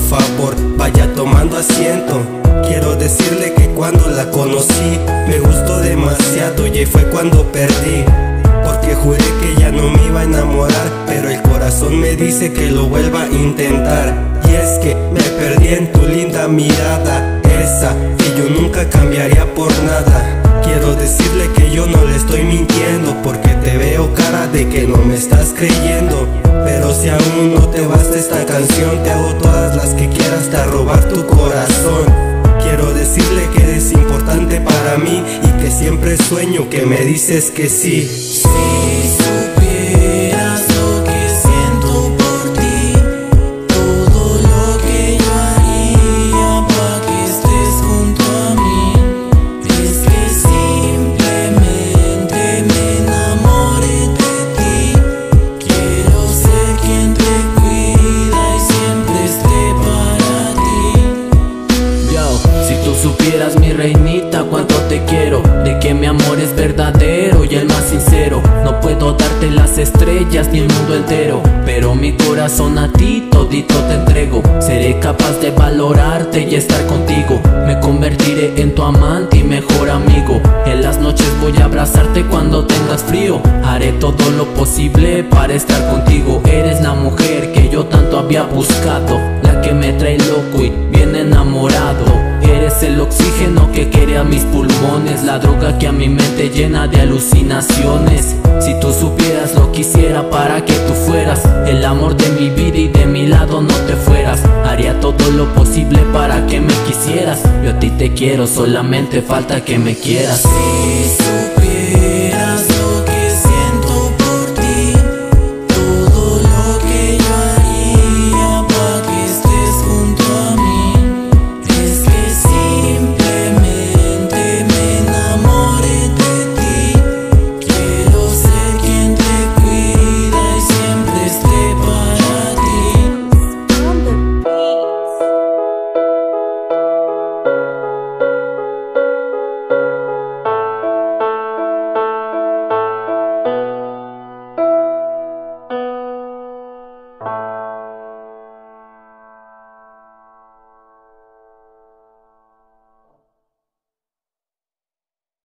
favor, vaya tomando asiento. Quiero decirle que cuando la conocí me gustó demasiado y ahí fue cuando perdí, porque juré que ya no me iba a enamorar, pero el corazón me dice que lo vuelva a intentar. Y es que me perdí en tu linda mirada, esa que yo nunca cambiaría por nada. Quiero decirle que yo no le estoy mintiendo, porque te veo cara de que no me estás creyendo. Pero si aún no te basta esta canción, te hago todas las que quieras hasta robar tu corazón. Quiero decirle que eres importante para mí y que siempre sueño que me dices que sí. Si supieras lo que siento por ti, todo lo que yo haría para que estés junto a mí, es que simplemente me enamoré de ti. Quiero ser quien te cuida y siempre esté para ti. Yo, si tú supieras, mi reinita, cuánto te quiero, de que mi amor es verdadero y el más sincero. No puedo darte las estrellas ni el mundo entero, pero mi corazón a ti todito te entrego. Seré capaz de valorarte y estar contigo. Me convertiré en tu amante y mejor amigo. En las noches voy a abrazarte cuando tengas frío. Haré todo lo posible para estar contigo. Eres la mujer que yo tanto había buscado, la que me trae loco y bien enamorado. Eres el oxígeno que quiere a mis pulmones, la droga que a mi mente llena de alucinaciones. Si tú supieras lo quisiera para que tú fueras el amor de mi vida y de mi lado no te fueras. Haría todo lo posible para que me quisieras. Yo a ti te quiero, solamente falta que me quieras.